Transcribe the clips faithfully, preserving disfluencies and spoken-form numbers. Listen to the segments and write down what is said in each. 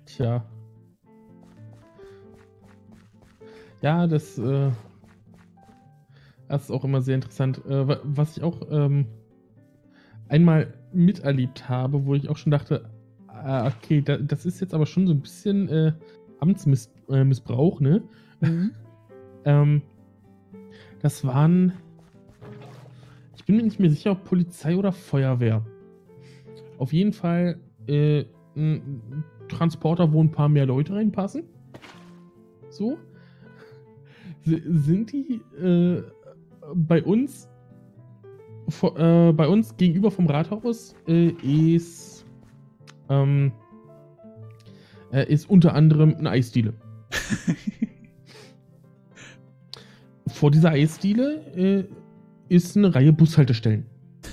Tja. Ja, das, äh, das ist auch immer sehr interessant. Äh, was ich auch ähm, einmal miterlebt habe, wo ich auch schon dachte, ah, okay, da, das ist jetzt aber schon so ein bisschen äh, Amtsmissbrauch, ne? Mhm. ähm, das waren, ich bin mir nicht mehr sicher, ob Polizei oder Feuerwehr. Auf jeden Fall äh, ein Transporter, wo ein paar mehr Leute reinpassen. So. S sind die äh, bei uns vor, äh, bei uns gegenüber vom Rathaus äh, ist ähm, äh, ist unter anderem eine Eisdiele. Vor dieser Eisdiele äh, ist eine Reihe Bushaltestellen.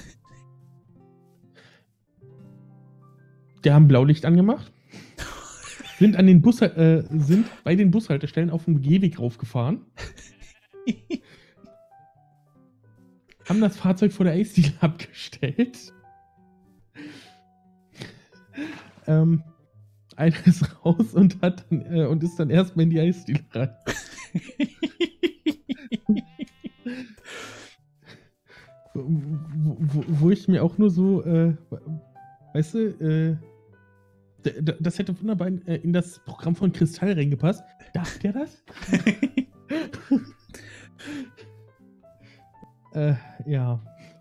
Die haben Blaulicht angemacht, sind an den Bus, äh, sind bei den Bushaltestellen auf dem Gehweg raufgefahren, haben das Fahrzeug vor der Eisdiele abgestellt. Ähm, einer ist raus und hat dann, äh, und ist dann erstmal in die Eisdiele rein. wo, wo, wo ich mir auch nur so, äh, weißt du, äh, das hätte wunderbar in, äh, in das Programm von Kristall reingepasst. Darf der das? äh, ja.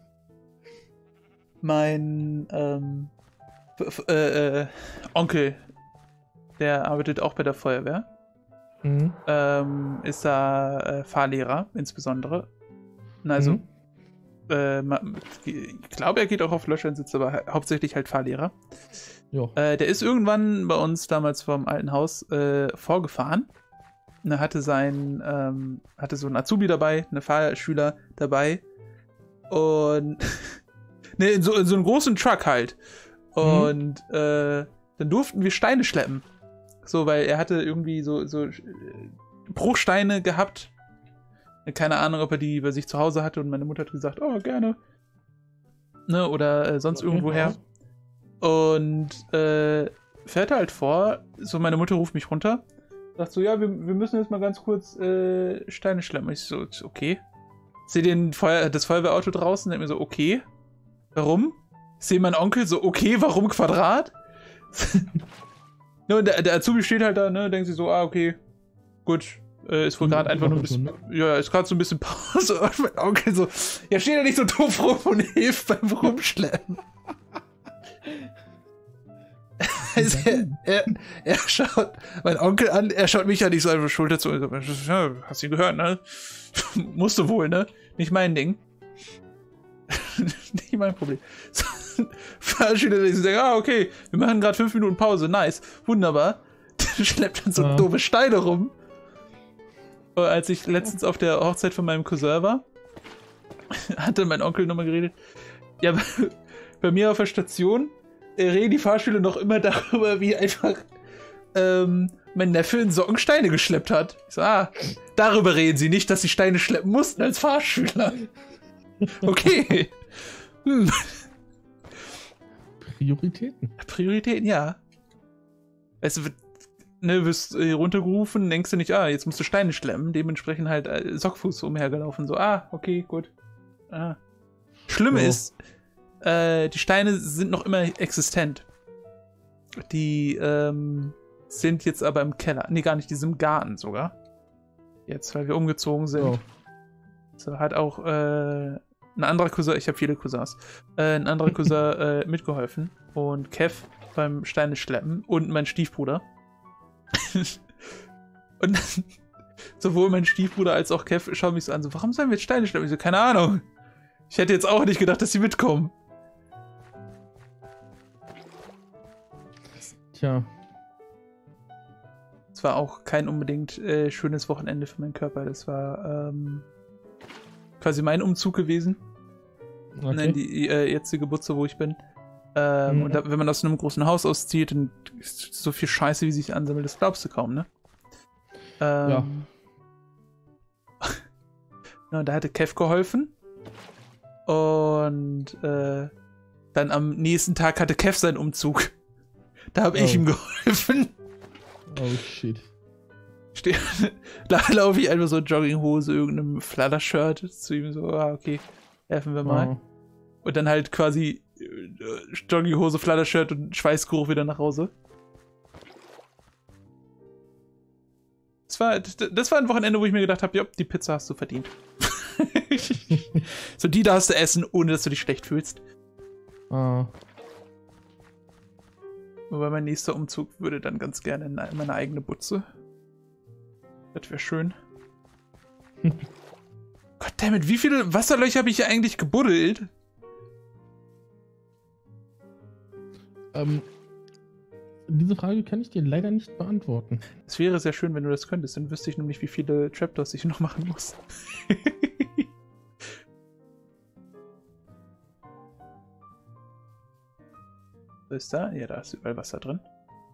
Mein ähm, äh, äh, Onkel, der arbeitet auch bei der Feuerwehr. Mhm. Ähm, ist da äh, Fahrlehrer insbesondere. Also, Mhm. äh, ich glaube, er geht auch auf Löscheinsitz, aber ha hauptsächlich halt Fahrlehrer. Äh, der ist irgendwann bei uns damals vom alten Haus äh, vorgefahren. Und er hatte sein, ähm, hatte so einen Azubi dabei, eine Fahrschüler dabei. Und ne, in so, in so einem großen Truck halt. Und mhm. äh, dann durften wir Steine schleppen. So, weil er hatte irgendwie so, so äh, Bruchsteine gehabt. Keine Ahnung, ob er die bei sich zu Hause hatte. Und meine Mutter hat gesagt, oh, gerne. Ne, oder äh, sonst okay, irgendwo her. Und äh, fährt halt vor. So, meine Mutter ruft mich runter. Sagt so, ja, wir, wir müssen jetzt mal ganz kurz äh, Steine schleppen. Ich so, okay. Sehe den Feuer, das Feuerwehrauto draußen. Denke mir so, okay. Warum? Sehe meinen Onkel so, okay, warum Quadrat? Ne, der, der Azubi steht halt da, ne, denkt sich so, ah, okay, gut, äh, ist wohl gerade einfach nur ein bisschen, ja, ist gerade so ein bisschen Pause. Und mein Onkel so, ja, steht ja nicht so doof rum und hilft beim Rumschleppen. Also er, er, er schaut mein Onkel an, er schaut mich ja nicht so einfach Schulter zu. Ja, hast du gehört, ne? Musst du wohl, ne? Nicht mein Ding. Nicht mein Problem. Fahrschüler, die sagen, ah, okay, wir machen gerade fünf Minuten Pause, nice, wunderbar. Schleppt dann so ja. doofe Steine rum. Und als ich letztens auf der Hochzeit von meinem Cousin war, hat dann mein Onkel nochmal geredet. Ja, bei mir auf der Station äh, reden die Fahrschüler noch immer darüber, wie einfach ähm, mein Neffe in Socken Steine geschleppt hat. Ich so, ah, darüber reden sie nicht, dass sie Steine schleppen mussten als Fahrschüler. Okay. Hm. Prioritäten. Prioritäten, ja. Weißt du, ne, wirst äh, runtergerufen, denkst du nicht, ah, jetzt musst du Steine schleppen, dementsprechend halt äh, Sockfuß umhergelaufen, so, ah, okay, gut. Ah. Schlimme oh. ist, äh, die Steine sind noch immer existent. Die, ähm, sind jetzt aber im Keller. Nee, gar nicht, die sind im Garten sogar. Jetzt, weil wir umgezogen sind. Oh. So, hat auch, äh, ein anderer Cousin, ich habe viele Cousins, äh, ein anderer Cousin äh, mitgeholfen. Und Kev beim Steine schleppen und mein Stiefbruder. Und dann, sowohl mein Stiefbruder als auch Kev schauen mich so an, so, warum sollen wir jetzt Steine schleppen? Ich so, keine Ahnung. Ich hätte jetzt auch nicht gedacht, dass sie mitkommen. Tja. Es war auch kein unbedingt äh, schönes Wochenende für meinen Körper. Das war, ähm, quasi mein Umzug gewesen. Okay. In die äh, jetzige Butze, wo ich bin. Ähm, mhm. Und da, wenn man aus einem großen Haus auszieht, dann ist so viel Scheiße, wie sich ansammelt, das glaubst du kaum, ne? Ähm, ja. Ja, da hatte Kev geholfen. Und äh, dann am nächsten Tag hatte Kev seinen Umzug. Da habe oh. ich ihm geholfen. Oh shit. Ste da laufe ich einfach so in Jogginghose, irgendeinem Flatter-Shirt zu ihm so, ah, okay, helfen wir mal. Oh. Und dann halt quasi äh, Jogginghose, Flatter-Shirt und Schweißgeruch wieder nach Hause. Das war, das war ein Wochenende, wo ich mir gedacht habe, ja, die Pizza hast du verdient. So, die darfst du essen, ohne dass du dich schlecht fühlst. Oh. Wobei mein nächster Umzug würde dann ganz gerne in meine eigene Butze. Das wäre schön. Goddammit, wie viele Wasserlöcher habe ich hier eigentlich gebuddelt? Ähm, diese Frage kann ich dir leider nicht beantworten. Es wäre sehr schön, wenn du das könntest. Dann wüsste ich nämlich, wie viele Trapdoors ich noch machen muss. Was ist da? Ja, da ist überall Wasser drin.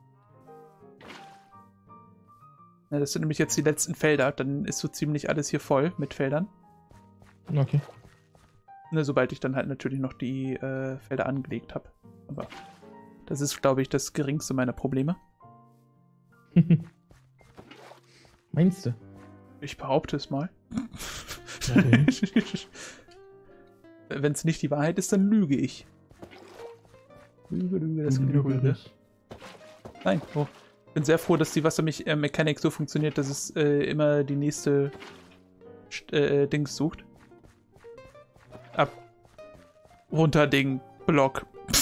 Ja, das sind nämlich jetzt die letzten Felder. Dann ist so ziemlich alles hier voll mit Feldern. Okay. Ne, sobald ich dann halt natürlich noch die äh, Felder angelegt habe. Aber das ist, glaube ich, das geringste meiner Probleme. Meinst du? Ich behaupte es mal. Okay. Wenn es nicht die Wahrheit ist, dann lüge ich. Lüge, Lüge, das gibt Lüge. Nein, oh. Ich bin sehr froh, dass die Wassermechanik so funktioniert, dass es äh, immer die nächste äh, Dings sucht. Ab. Runter Ding. Block.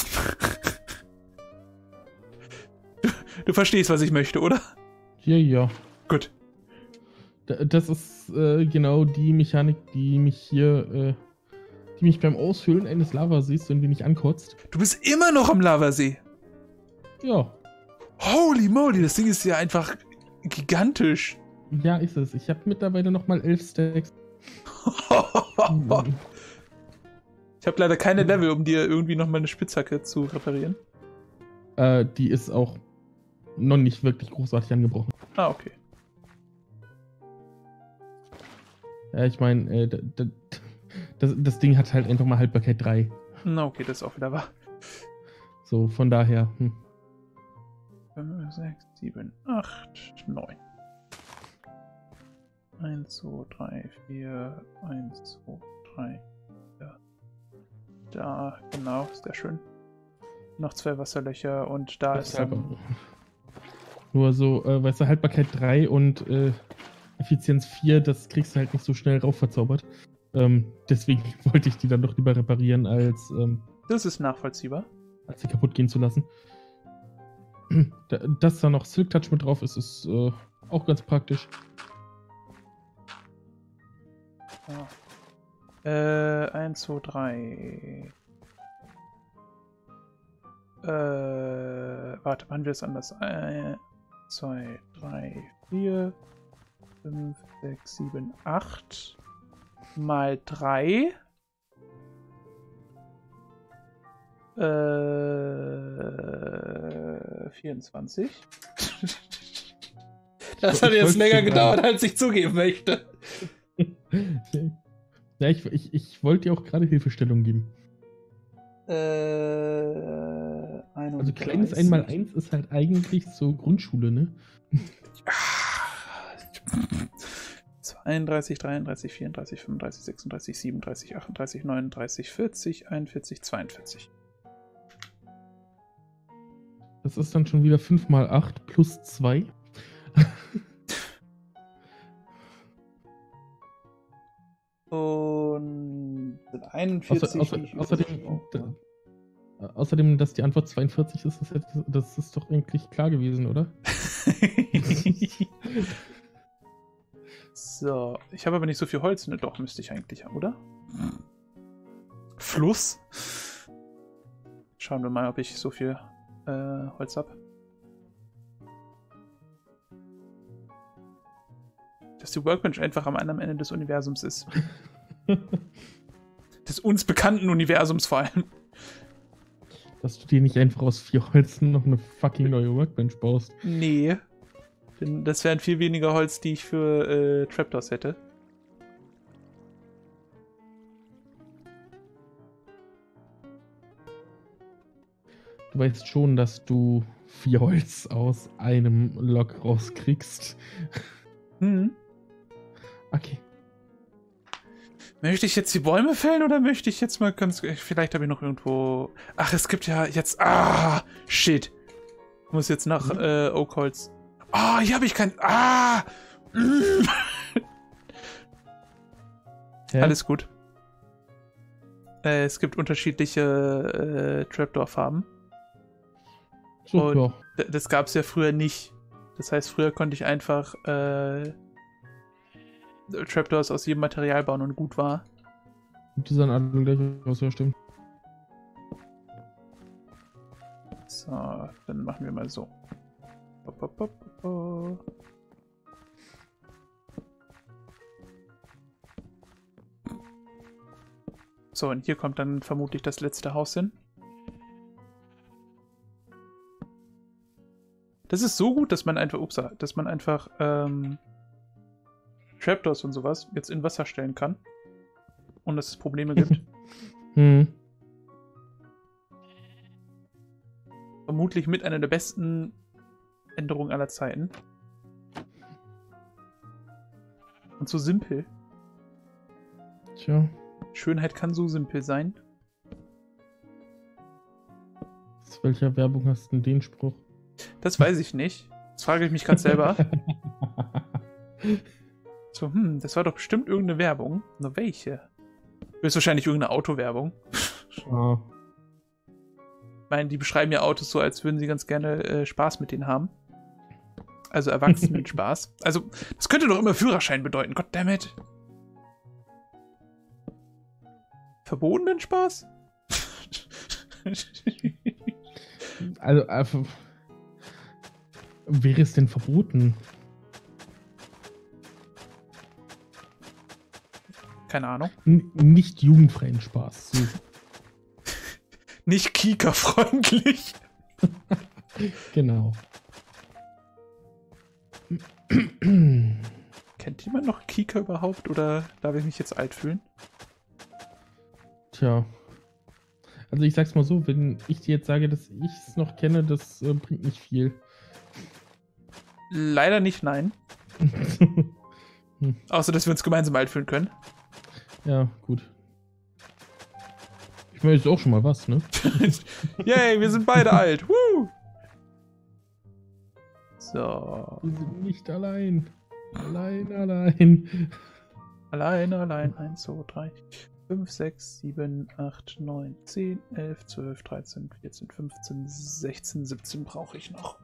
du, du verstehst, was ich möchte, oder? Ja, ja. Gut. Das ist äh, genau die Mechanik, die mich hier, äh, die mich beim Aushöhlen eines Lavasees so ein wenig ankotzt. Du bist immer noch am Lavasee. Ja. Holy moly, das Ding ist ja einfach gigantisch. Ja, ist es. Ich habe mittlerweile nochmal elf Stacks. Ich habe leider keine Level, um dir irgendwie nochmal eine Spitzhacke zu reparieren. Äh, die ist auch noch nicht wirklich großartig angebrochen. Ah, okay. Ja, ich meine, äh, das, das, das Ding hat halt einfach mal Haltbarkeit drei. Na, okay, das ist auch wieder wahr. So, von daher. Hm. fünf, sechs, sieben, acht, neun. eins, zwei, drei, vier, eins, zwei, drei, vier. Da, genau, ist sehr schön. Noch zwei Wasserlöcher und da das ist dann... Nur so, äh, weißt du, Haltbarkeit drei und äh, Effizienz vier, das kriegst du halt nicht so schnell raufverzaubert. Ähm, deswegen wollte ich die dann doch lieber reparieren, als... Ähm, das ist nachvollziehbar. Als sie kaputt gehen zu lassen. Dass da noch Silk Touch mit drauf ist, ist äh, auch ganz praktisch. Ja. Äh, eins, zwei, drei. Äh, warte, machen wir es anders. eins, zwei, drei, vier, fünf, sechs, sieben, acht mal drei. Äh, vierundzwanzig. Das hat jetzt länger gedauert, als ich zugeben möchte. Ja, ich, ich, ich wollte dir auch gerade Hilfestellung geben. Äh, einunddreißig. Also kleines einmal eins ist halt eigentlich so Grundschule, ne? zweiunddreißig, dreiunddreißig, vierunddreißig, fünfunddreißig, sechsunddreißig, siebenunddreißig, achtunddreißig, neununddreißig, vierzig, einundvierzig, zweiundvierzig. Das ist dann schon wieder fünf mal acht plus zwei. Und einundvierzig. Außer, außer, außerdem, da, außerdem, dass die Antwort zweiundvierzig ist, das, das ist doch eigentlich klar gewesen, oder? So, ich habe aber nicht so viel Holz. Ne, doch, müsste ich eigentlich haben, oder? Fluss. Schauen wir mal, ob ich so viel äh, Holz habe. Dass die Workbench einfach am anderen Ende des Universums ist. Des uns bekannten Universums vor allem. Dass du dir nicht einfach aus vier Holzen noch eine fucking neue Workbench baust. Nee. Denn das wären viel weniger Holz, die ich für äh, Trapdoors hätte. Du weißt schon, dass du vier Holz aus einem Log rauskriegst. Hm. Okay. Möchte ich jetzt die Bäume fällen oder möchte ich jetzt mal ganz... Vielleicht habe ich noch irgendwo... Ach, es gibt ja jetzt... Ah, shit. Ich muss jetzt nach mhm. äh, Oakholz. Ah, oh, hier habe ich kein... Ah! Mm. Ja. Alles gut. Äh, es gibt unterschiedliche äh, Trapdoor-Farben. Super. Und das gab es ja früher nicht. Das heißt, früher konnte ich einfach äh, Trapdoors aus jedem Material bauen und gut war. Und die sahen alle gleich aus, ja stimmt. So, dann machen wir mal so. Hop, hop, hop, hop. So, und hier kommt dann vermutlich das letzte Haus hin. Das ist so gut, dass man einfach, ups, dass man einfach ähm, Trapdoors und sowas jetzt in Wasser stellen kann. Und dass es Probleme gibt. Hm. Vermutlich mit einer der besten Änderungen aller Zeiten. Und so simpel. Tja. Schönheit kann so simpel sein. Aus welcher Werbung hast du denn den Spruch? Das weiß ich nicht. Das frage ich mich gerade selber. So, hm, das war doch bestimmt irgendeine Werbung. Nur welche? Höchstwahrscheinlich irgendeine Autowerbung. Ah. Ich meine, die beschreiben ja Autos so, als würden sie ganz gerne äh, Spaß mit denen haben. Also Erwachsenen Spaß. Also, das könnte doch immer Führerschein bedeuten. Goddammit. Verbotenen Spaß? Also, also, wäre es denn verboten? Keine Ahnung. N nicht jugendfreien Spaß. So. Nicht Kika-freundlich. Genau. Kennt jemand noch Kika überhaupt oder darf ich mich jetzt alt fühlen? Tja. Also ich sag's mal so, wenn ich dir jetzt sage, dass ich es noch kenne, das äh, bringt nicht viel. Leider nicht, nein. hm. Außer, dass wir uns gemeinsam alt fühlen können. Ja, gut. Ich meine, ist auch schon mal was, ne? Yay, wir sind beide alt. Woo! So. Wir sind nicht allein. Allein, allein. Allein, allein. eins, zwei, drei, fünf, sechs, sieben, acht, neun, zehn, elf, zwölf, dreizehn, vierzehn, fünfzehn, sechzehn, siebzehn brauche ich noch.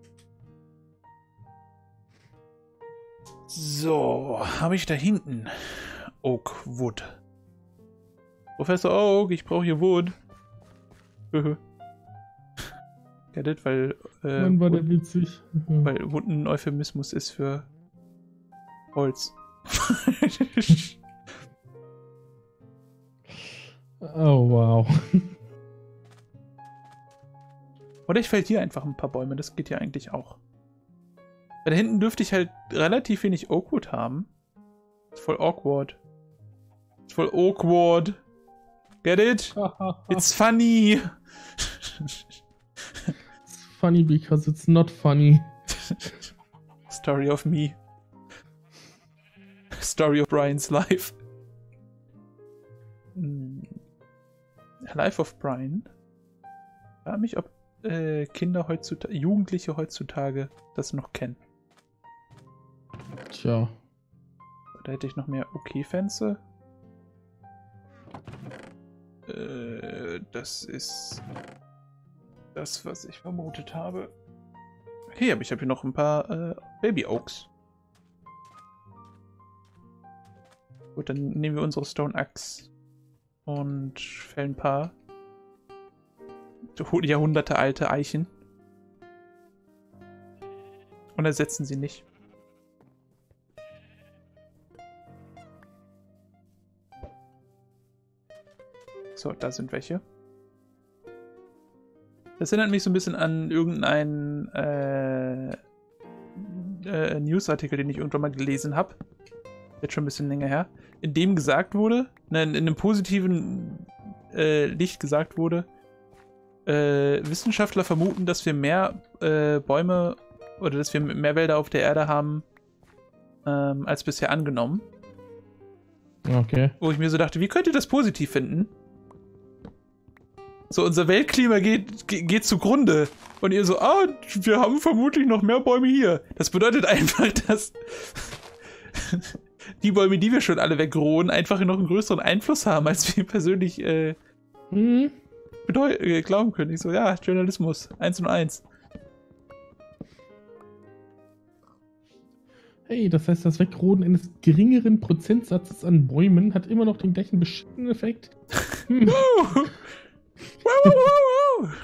So, habe ich da hinten Oakwood. Professor Oak, ich brauche hier Wood. Get it? Weil, äh, Mann, war der witzig. Weil Wood ein Euphemismus ist für Holz. Oh, wow. Oder ich fällt hier einfach ein paar Bäume, das geht ja eigentlich auch. Weil da hinten dürfte ich halt relativ wenig Oakwood haben. Ist voll awkward. Ist voll awkward. Get it? It's funny. It's funny because it's not funny. Story of me. Story of Brian's life. Life of Brian. Ich frage mich, ob äh, Kinder heutzutage, Jugendliche heutzutage das noch kennen. Tja. Da hätte ich noch mehr Okay-Fenster. Äh, das ist das, was ich vermutet habe. Okay, aber ich habe hier noch ein paar äh, Baby Oaks. Gut, dann nehmen wir unsere Stone Axe und fällen ein paar Jahrhunderte alte Eichen und ersetzen sie nicht. So, da sind welche. Das erinnert mich so ein bisschen an irgendeinen äh, äh, Newsartikel, den ich irgendwann mal gelesen habe. Jetzt schon ein bisschen länger her. In dem gesagt wurde, in, in einem positiven äh, Licht gesagt wurde, äh, Wissenschaftler vermuten, dass wir mehr äh, Bäume oder dass wir mehr Wälder auf der Erde haben, ähm, als bisher angenommen. Okay. Wo ich mir so dachte, wie könnt ihr das positiv finden? So, unser Weltklima geht, geht, geht zugrunde. Und ihr so, ah, wir haben vermutlich noch mehr Bäume hier. Das bedeutet einfach, dass die Bäume, die wir schon alle wegrohen, einfach noch einen größeren Einfluss haben, als wir persönlich äh, mhm. äh, glauben können. Ich so, ja, Journalismus, eins und eins. Hey, das heißt, das Wegroden eines geringeren Prozentsatzes an Bäumen hat immer noch den gleichen beschissenen Effekt. Hm. wow, wow, wow, wow.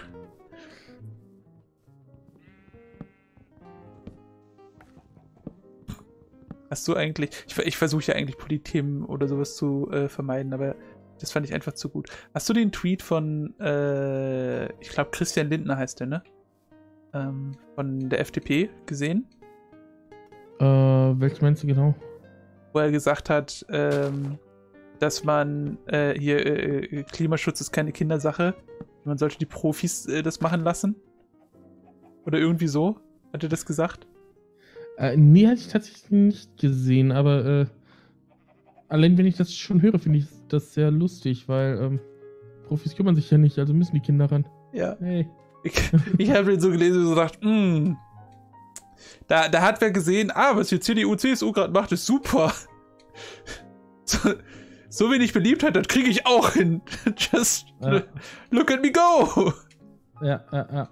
Hast du eigentlich, ich, ich versuche ja eigentlich Politthemen oder sowas zu äh, vermeiden, aber das fand ich einfach zu gut. Hast du den Tweet von, äh, ich glaube Christian Lindner heißt der, ne? Ähm, von der F D P gesehen? Äh, welches meinst du genau? Wo er gesagt hat, ähm, dass man äh, hier, äh, Klimaschutz ist keine Kindersache. Man sollte die Profis äh, das machen lassen. Oder irgendwie so. Hat er das gesagt? Äh, nee, hatte ich tatsächlich nicht gesehen, aber äh, allein wenn ich das schon höre, finde ich das sehr lustig, weil ähm, Profis kümmern sich ja nicht, also müssen die Kinder ran. Ja. Hey. Ich, ich habe ihn so gelesen und so gedacht, mh, da, da hat wer gesehen, ah, was die C D U, C S U gerade macht, ist super. So, so wenig Beliebtheit, das kriege ich auch hin. Just ja. Look at me go. Ja, ja, ja.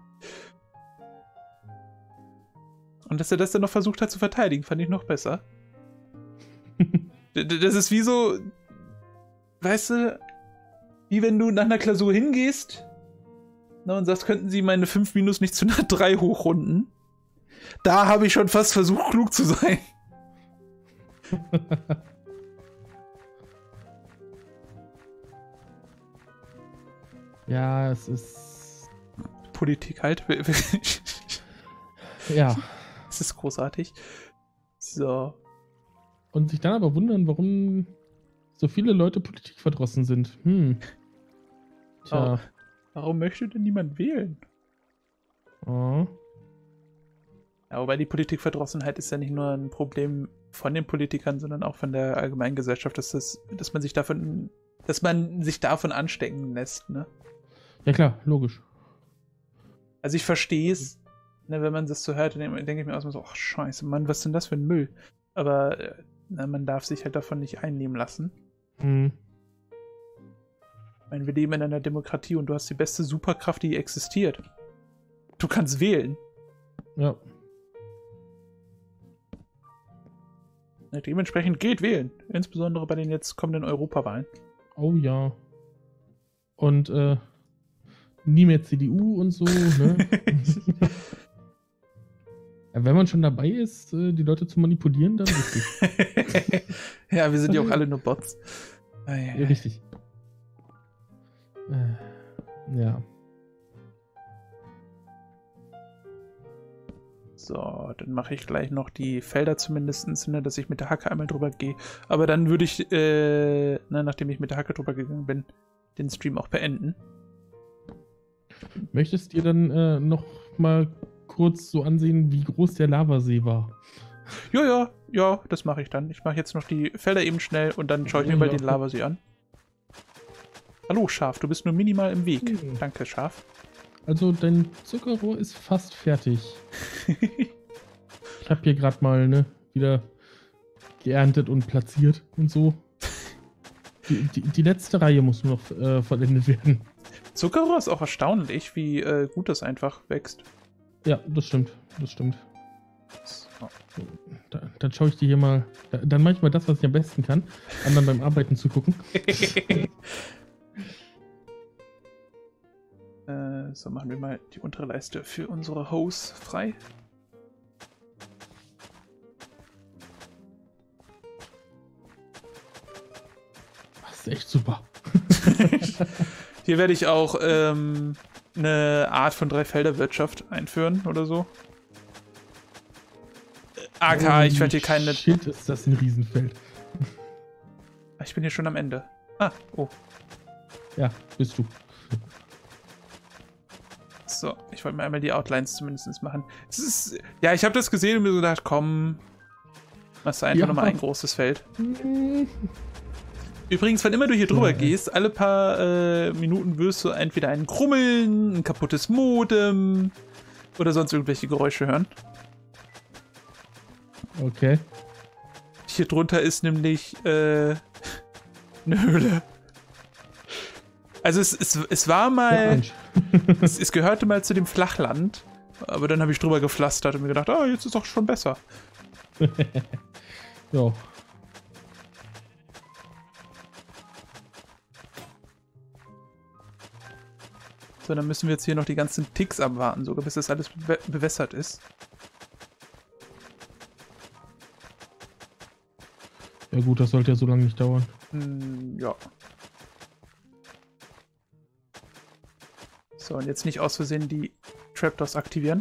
Und dass er das dann noch versucht hat zu verteidigen, fand ich noch besser. Das ist wie so, weißt du, wie wenn du nach einer Klausur hingehst, na, und sagst, könnten Sie meine fünf Minus nicht zu einer drei hochrunden? Da habe ich schon fast versucht, klug zu sein. Ja, es ist... Politik halt. Ja. Es ist großartig. So. Und sich dann aber wundern, warum so viele Leute politikverdrossen sind. Hm. Tja. Oh. Warum möchte denn niemand wählen? Oh. Ja, wobei die Politikverdrossenheit ist ja nicht nur ein Problem von den Politikern, sondern auch von der allgemeinen Gesellschaft, dass, das, dass man sich davon, dass man sich davon anstecken lässt, ne? Ja klar, logisch. Also ich verstehe es, ne, wenn man das so hört, dann denke ich mir auch so, ach scheiße, Mann, was ist denn das für ein Müll? Aber na, man darf sich halt davon nicht einnehmen lassen. Hm. Ich meine, wir leben in einer Demokratie und du hast die beste Superkraft, die existiert. Du kannst wählen. Ja. Dementsprechend geht wählen. Insbesondere bei den jetzt kommenden Europawahlen. Oh ja. Und äh, nie mehr C D U und so, ne? Ja, wenn man schon dabei ist, die Leute zu manipulieren, dann richtig. Ja, wir sind ja auch alle nur Bots. Ja, richtig. Äh, ja. So, dann mache ich gleich noch die Felder zumindest, ne, dass ich mit der Hacke einmal drüber gehe. Aber dann würde ich, äh, na, nachdem ich mit der Hacke drüber gegangen bin, den Stream auch beenden. Möchtest du dir dann äh, noch mal kurz so ansehen, wie groß der Lavasee war? Ja, ja, ja, das mache ich dann. Ich mache jetzt noch die Felder eben schnell und dann schaue ich mir mal den Lavasee an. Hallo, Schaf, du bist nur minimal im Weg. Hm. Danke, Schaf. Also, dein Zuckerrohr ist fast fertig. Ich habe hier gerade mal ne, wieder geerntet und platziert und so. Die, die, die letzte Reihe muss nur noch äh, vollendet werden. Zuckerrohr ist auch erstaunlich, wie äh, gut das einfach wächst. Ja, das stimmt. Das stimmt. So, da, dann schaue ich dir hier mal. Da, dann mache ich mal das, was ich am besten kann, anderen beim Arbeiten zu gucken. äh, so, machen wir mal die untere Leiste für unsere Hose frei. Das ist echt super. Hier werde ich auch ähm, eine Art von Dreifelderwirtschaft einführen oder so. A K, ich werde hier keine... Shit, ist das ein Riesenfeld. Ich bin hier schon am Ende. Ah, oh. Ja, bist du. So, ich wollte mir einmal die Outlines zumindest machen. Es ist, ja, ich habe das gesehen und mir so gedacht, komm, machst du einfach ja. nochmal ein großes Feld. Übrigens, wann immer du hier drüber ja. gehst, alle paar äh, Minuten wirst du entweder ein Krummeln, ein kaputtes Modem oder sonst irgendwelche Geräusche hören. Okay. Hier drunter ist nämlich äh, eine Höhle. Also es, es, es war mal, es, es gehörte mal zu dem Flachland, aber dann habe ich drüber gepflastert und mir gedacht, ah, jetzt ist doch schon besser. Ja. So, dann müssen wir jetzt hier noch die ganzen Ticks abwarten, sogar bis das alles be bewässert ist. Ja gut, das sollte ja so lange nicht dauern. Hm, ja. So, und jetzt nicht aus Versehen die Trapdoors aktivieren.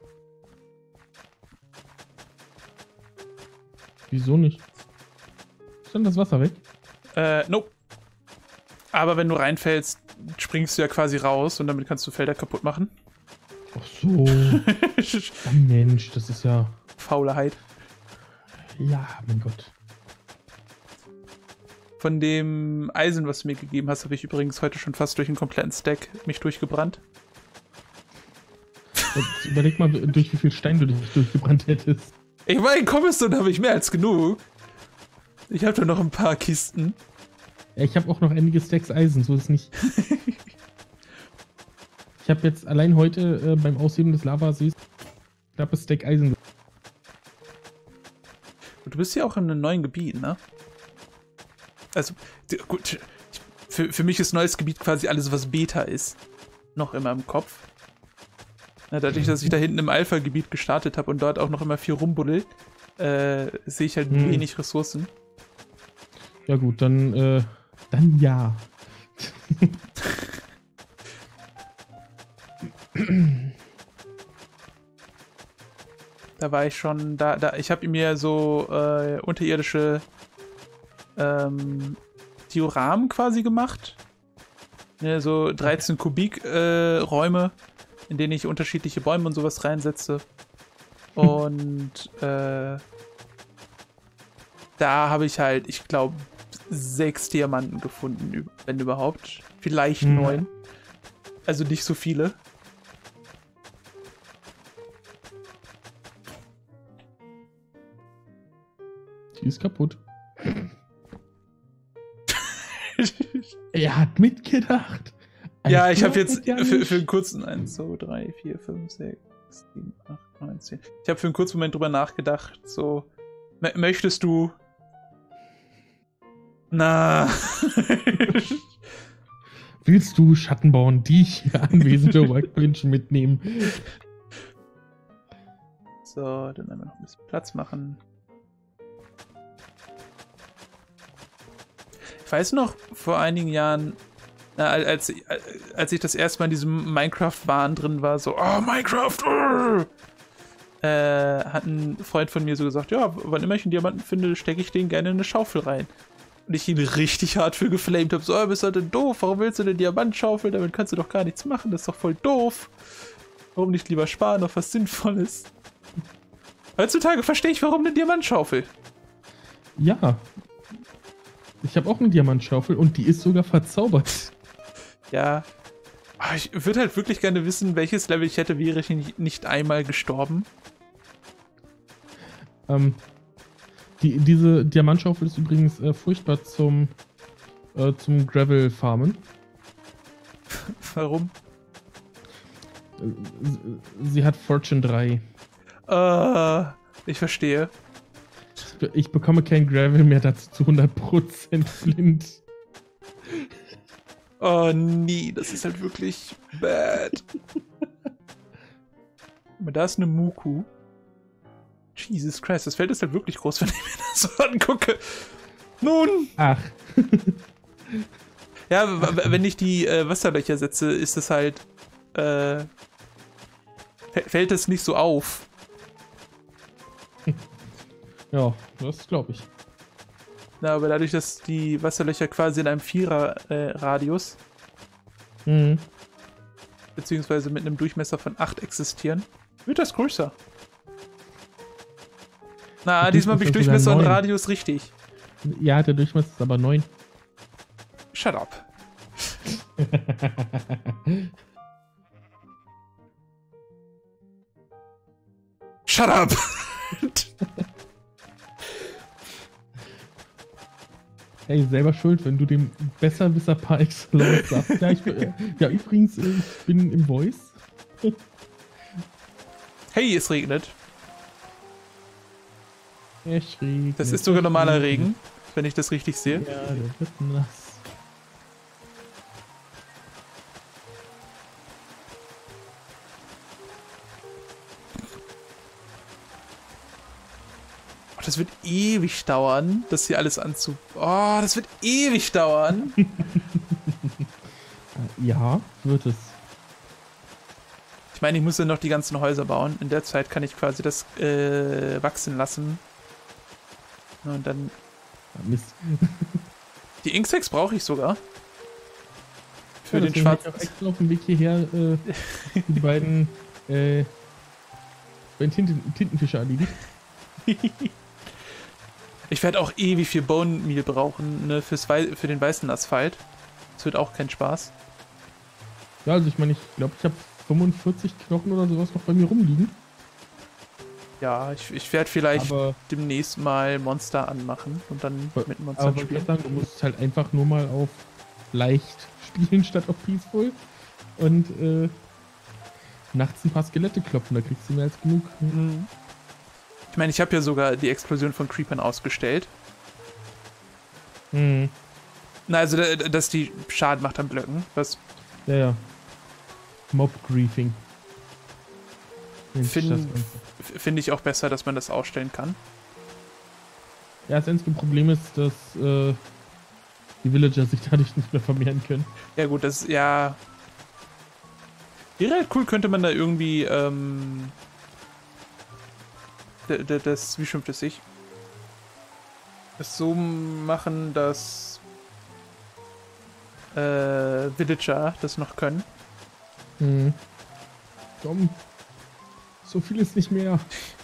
Wieso nicht? Ist dann das Wasser weg? Äh, nope. Aber wenn du reinfällst, springst du ja quasi raus und damit kannst du Felder kaputt machen. Ach so. Oh Mensch, das ist ja... Faulheit. Ja, mein Gott. Von dem Eisen, was du mir gegeben hast, habe ich übrigens heute schon fast durch einen kompletten Stack mich durchgebrannt. Jetzt überleg mal, durch wie viel Stein du dich durchgebrannt hättest. Ich meine, Cobblestone habe ich mehr als genug. Ich habe da noch ein paar Kisten. Ja, ich habe auch noch einige Stacks Eisen, so ist es nicht. Ich habe jetzt allein heute äh, beim Ausheben des Lavasees knappes Stack Eisen. Du bist ja auch in einem neuen Gebiet, ne? Also, gut, für, für mich ist neues Gebiet quasi alles, was Beta ist, noch immer im Kopf. Ja, dadurch, dass ich da hinten im Alpha-Gebiet gestartet habe und dort auch noch immer viel rumbuddel, äh, sehe ich halt hm. wenig Ressourcen. Ja gut, dann, äh, dann ja. Da war ich schon, da, da ich habe mir so äh, unterirdische ähm, Dioramen quasi gemacht. Ja, so dreizehn Kubik äh, Räume, in denen ich unterschiedliche Bäume und sowas reinsetze. Und äh, da habe ich halt, ich glaube, sechs Diamanten gefunden, wenn überhaupt. Vielleicht mhm. neun. Also nicht so viele. Die ist kaputt. Er hat mitgedacht. Also ja, ich habe jetzt ja für, für einen kurzen eins, zwei, drei, vier, fünf, sechs, sieben, acht, neun, zehn. Ich habe für einen kurzen Moment drüber nachgedacht, so, möchtest du... Na... Willst du Schatten bauen, die hier anwesende Workbench mitnehmen? So, dann einmal noch ein bisschen Platz machen. Ich weiß noch, vor einigen Jahren, na, als, als ich das erste Mal in diesem Minecraft-Wahn drin war, so, oh, Minecraft! Uh! Äh, hat ein Freund von mir so gesagt, ja, wann immer ich einen Diamanten finde, stecke ich den gerne in eine Schaufel rein. Und ich ihn richtig hart für geflamed habe, so, oh, bist du denn doof? Warum willst du eine Diamantschaufel? Damit kannst du doch gar nichts machen, das ist doch voll doof. Warum nicht lieber sparen auf was Sinnvolles? Heutzutage verstehe ich, warum eine Diamantschaufel. Ja. Ich habe auch eine Diamantschaufel und die ist sogar verzaubert. Ja. Ich würde halt wirklich gerne wissen, welches Level ich hätte, wäre ich nicht einmal gestorben. Ähm, die, diese Diamantschaufel ist übrigens äh, furchtbar zum, äh, zum Gravel-Farmen. Warum? Sie hat Fortune drei. Uh, ich verstehe. Ich bekomme kein Gravel mehr dazu zu hundert Prozent Flint. Oh nee, das ist halt wirklich bad. Aber da ist eine Muku. Jesus Christ, das Feld ist halt wirklich groß, wenn ich mir das so angucke. Nun! Ach. Ja, wenn ich die äh, Wasserlöcher setze, ist es halt... Äh, fällt es nicht so auf. Ja, das glaube ich. Na, aber dadurch, dass die Wasserlöcher quasi in einem Vierer-Radius äh, mhm. beziehungsweise mit einem Durchmesser von acht existieren, wird das größer. Na, der diesmal habe ich Durchmesser und Radius richtig. Ja, der Durchmesser ist aber neun. Shut up. Shut up! Ey, selber schuld, wenn du dem Besserwisser par excellence sagst. Ja, ich, äh, ja, übrigens, äh, ich bin im Voice. Hey, es regnet. Es regnet. Das ist sogar normaler Regen, wenn ich das richtig sehe. Ja, der wird nass. Oh, das wird ewig dauern, das hier alles anzu... Oh, das wird ewig dauern. Ja, wird es. Ich meine, ich muss ja noch die ganzen Häuser bauen. In der Zeit kann ich quasi das äh, wachsen lassen. Und dann... Ja, Mist. Die Inksex brauche ich sogar. Für ja, den schwarzen... Ich habe extra auf dem Weg hierher äh, die beiden, äh, beiden Tinten Tintenfische anliegen. Ich werde auch ewig viel Bone Meal brauchen, ne, fürs Wei für den weißen Asphalt. Das wird auch kein Spaß. Ja, also ich meine, ich glaube, ich habe fünfundvierzig Knochen oder sowas noch bei mir rumliegen. Ja, ich, ich werde vielleicht aber demnächst mal Monster anmachen und dann mit Monster aber spielen. Sagen, du musst halt einfach nur mal auf leicht spielen statt auf Peaceful und äh, nachts ein paar Skelette klopfen, da kriegst du mehr als genug. Mhm. Ich meine, ich habe ja sogar die Explosion von Creepern ausgestellt. Mhm. Na, also, dass die Schaden macht an Blöcken. Was? Ja, ja. Mob-Griefing. Finde find ich auch besser, dass man das ausstellen kann. Ja, das einzige Problem ist, dass äh, die Villager sich dadurch nicht mehr vermehren können. Ja gut, das ja... Wäre halt cool, könnte man da irgendwie, ähm... das, wie schimpft es sich? Das so machen, dass äh, Villager das noch können. Hm. Komm. So viel ist nicht mehr.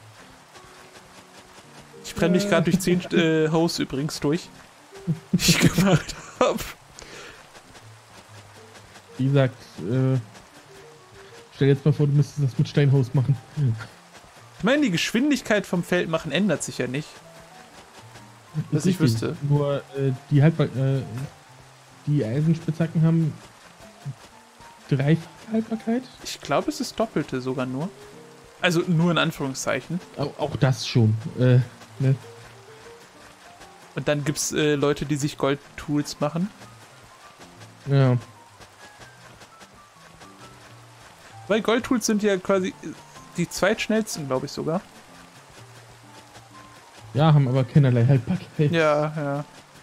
Ich brenne mich gerade durch zehn äh, Hosts übrigens durch. Die ich gemacht habe. Wie gesagt, äh, stell jetzt mal vor, du müsstest das mit Steinhaus machen. Ich meine, die Geschwindigkeit vom Feld machen ändert sich ja nicht. Dass ich wüsste. Nur äh, die Haltbar äh, die Eisenspitzhacken haben dreifache Haltbarkeit. Ich glaube, es ist doppelte sogar nur. Also nur in Anführungszeichen. Auch, auch das schon. Äh, ne? Und dann gibt es äh, Leute, die sich Gold-Tools machen. Ja. Weil Gold-Tools sind ja quasi die zweitschnellsten, glaube ich sogar. Ja, haben aber keinerlei Haltbarkeit. Ja, ja.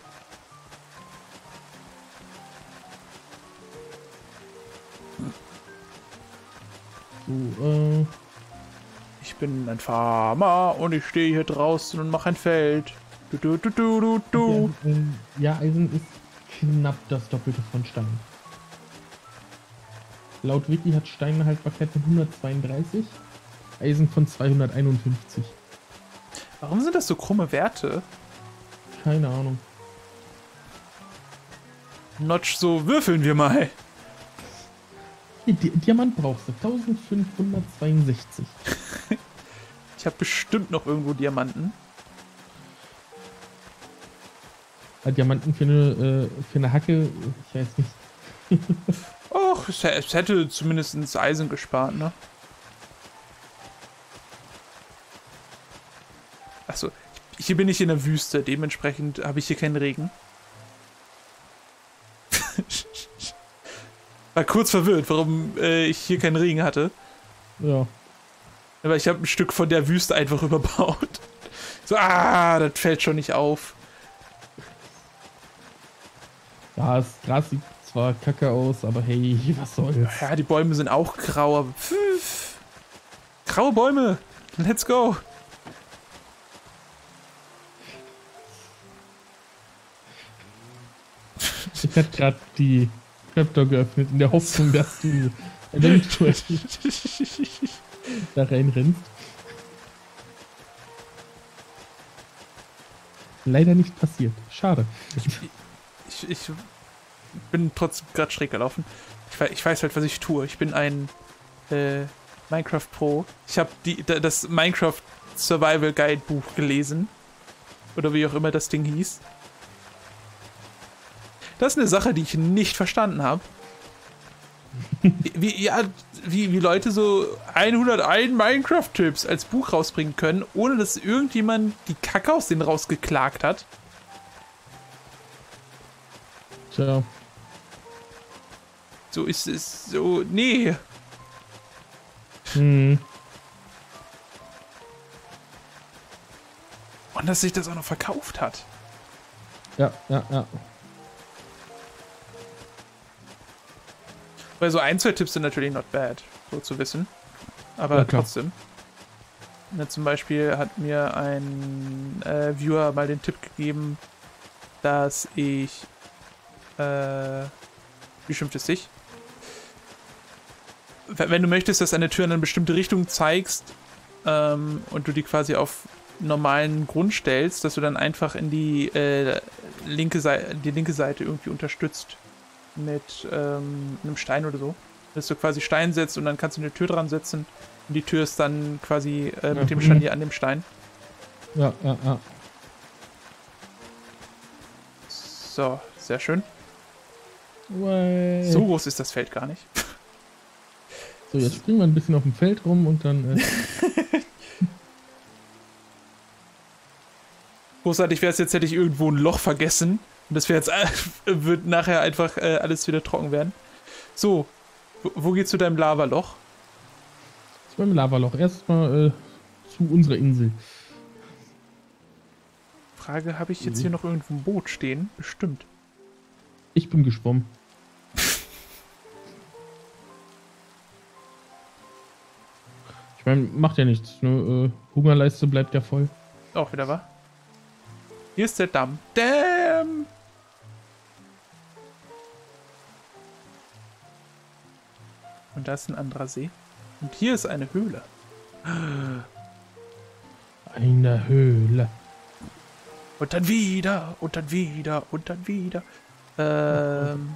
So, äh... Ich bin ein Farmer und ich stehe hier draußen und mache ein Feld. Du, du, du, du, du, du. Ja, äh, ja, Eisen ist knapp das Doppelte von Stein. Laut Wiki hat Stein eine Haltbarkeit von hundertzweiunddreißig, Eisen von zweihunderteinundfünfzig. Warum sind das so krumme Werte? Keine Ahnung. Notch, so würfeln wir mal. Hier, Di Diamant brauchst du, eintausendfünfhundertzweiundsechzig. Ich habe bestimmt noch irgendwo Diamanten. Ja, Diamanten für eine, äh, für eine Hacke, ich weiß nicht. Och, es, es hätte zumindest ins Eisen gespart, ne? Achso, hier bin ich in der Wüste, dementsprechend habe ich hier keinen Regen. War kurz verwirrt, warum äh, ich hier keinen Regen hatte. Ja. Aber ich habe ein Stück von der Wüste einfach überbaut. So, ah, das fällt schon nicht auf. Ja, das Gras sieht zwar kacke aus, aber hey, was soll's. Ja, die Bäume sind auch grau, aber pfiff. Graue Bäume, let's go. Ich hatte gerade die Trapdoor geöffnet, in der Hoffnung, dass du Wenn du da reinrennst. Leider nicht passiert. Schade. Ich, ich, ich bin trotzdem gerade schräg gelaufen. Ich, ich weiß halt, was ich tue. Ich bin ein äh, Minecraft Pro. Ich habe das Minecraft Survival Guide Buch gelesen. Oder wie auch immer das Ding hieß. Das ist eine Sache, die ich nicht verstanden habe. Wie, ja, wie, wie Leute so hunderteins Minecraft-Tipps als Buch rausbringen können, ohne dass irgendjemand die Kacke aus denen rausgeklagt hat. Tja. So ist es so. Nee. Hm. Und dass sich das auch noch verkauft hat. Ja, ja, ja. Weil so ein, zwei Tipps sind natürlich not bad, so zu wissen. Aber ja, trotzdem. Ja, zum Beispiel hat mir ein äh, Viewer mal den Tipp gegeben, dass ich äh, wie schimpft es sich? Wenn du möchtest, dass eine Tür in eine bestimmte Richtung zeigst ähm, und du die quasi auf normalen Grund stellst, dass du dann einfach in die äh, linke Seite, die linke Seite irgendwie unterstützt. Mit ähm, einem Stein oder so. Dass du quasi Stein setzt und dann kannst du eine Tür dran setzen und die Tür ist dann quasi äh, mit ja. dem Scharnier an dem Stein. Ja, ja, ja. So, sehr schön. Way. So groß ist das Feld gar nicht. So, jetzt springen wir ein bisschen auf dem Feld rum und dann... Äh Großartig wäre es jetzt, hätte ich irgendwo ein Loch vergessen. Und das wäre jetzt, äh, wird nachher einfach äh, alles wieder trocken werden. So, wo, wo geht's zu deinem Lavaloch? Zu meinem Lavaloch. Erstmal äh, zu unserer Insel. Frage, habe ich jetzt hier noch irgendwo ein Boot stehen? Bestimmt. Ich bin geschwommen. Ich meine, macht ja nichts. Ne? Äh, Hungerleiste bleibt ja voll. Auch wieder wahr. Hier ist der Damm. Damn! Und da ist ein anderer See. Und hier ist eine Höhle. Eine Höhle. Und dann wieder, und dann wieder, und dann wieder. Ähm,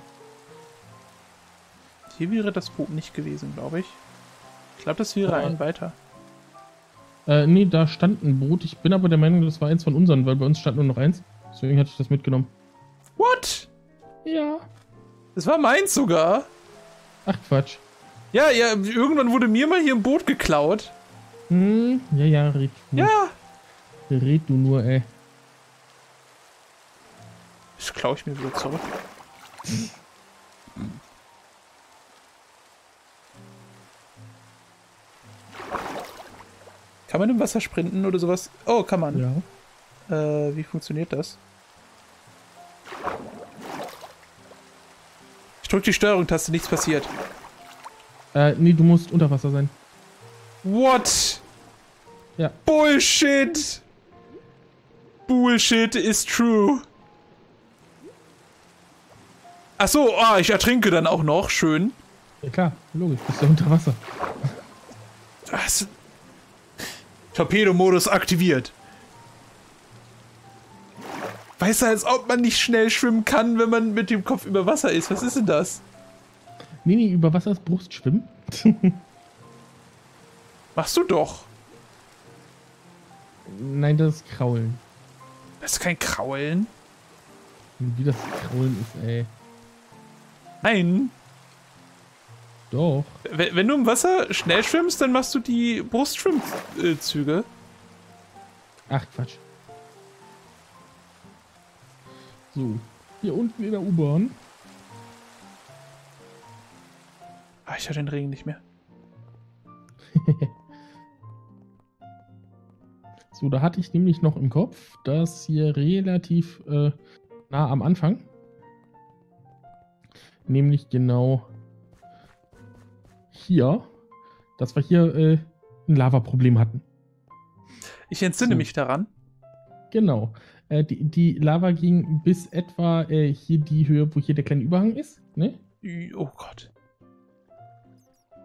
hier wäre das Boot nicht gewesen, glaube ich. Ich glaube, das wäre ein weiter. Äh, nee, da stand ein Boot. Ich bin aber der Meinung, das war eins von unseren, weil bei uns stand nur noch eins. Deswegen hatte ich das mitgenommen. What? Ja. Das war meins sogar. Ach, Quatsch. Ja, ja, irgendwann wurde mir mal hier ein Boot geklaut. Hm, ja, ja, red du. Ja. Red du nur, ey. Das klaue ich mir wieder zurück. Hm. Kann man im Wasser sprinten oder sowas? Oh, kann man. Ja. Äh, wie funktioniert das? Ich drücke die Steuerung-Taste, nichts passiert. Äh, nee, du musst unter Wasser sein. What? Ja. Bullshit! Bullshit is true. Achso, ah, ich ertrinke dann auch noch. Schön. Ja klar, logisch, bist ja unter Wasser. Was? Torpedomodus aktiviert. Weißt du, als ob man nicht schnell schwimmen kann, wenn man mit dem Kopf über Wasser ist. Was ist denn das? Nee, nee, über Wasser ist Brustschwimmen. Machst du doch. Nein, das ist Kraulen. Das ist kein Kraulen. Wie das Kraulen ist, ey. Nein. Doch. Wenn, wenn du im Wasser schnell schwimmst, dann machst du die Brustschwimmzüge. Ach, Quatsch. So, hier unten in der U-Bahn. Ah, ich höre den Regen nicht mehr. So, da hatte ich nämlich noch im Kopf, dass hier relativ äh, nah am Anfang, nämlich genau hier, dass wir hier äh, ein Lava-Problem hatten. Ich entsinne so. mich daran. Genau. Äh, die, die Lava ging bis etwa äh, hier die Höhe, wo hier der kleine Überhang ist. Ne? Oh Gott.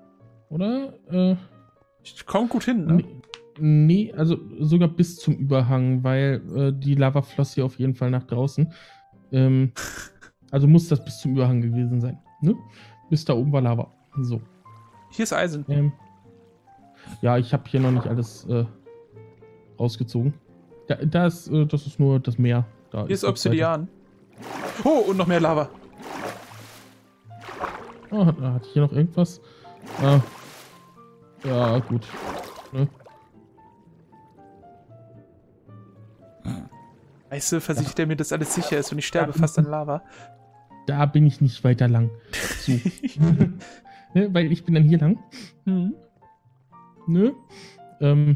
Oder? Äh, ich komm gut hin, ne? Nee, nee, also sogar bis zum Überhang, weil äh, die Lava floss hier auf jeden Fall nach draußen. Ähm, also muss das bis zum Überhang gewesen sein. Ne? Bis da oben war Lava. So. Hier ist Eisen. Ähm, ja, ich habe hier noch nicht alles äh, rausgezogen. Da, da ist, äh, das ist nur das Meer. Da hier ist, ist Obsidian. Seite. Oh, und noch mehr Lava. Oh, hat, hat hier noch irgendwas? Ah, ja, gut. Ne? Weißt du, versichert er mir, dass alles sicher ist und ich sterbe fast an Lava. Da bin ich nicht weiter lang. So. Ne, weil ich bin dann hier lang. Mhm. Ne? Ähm.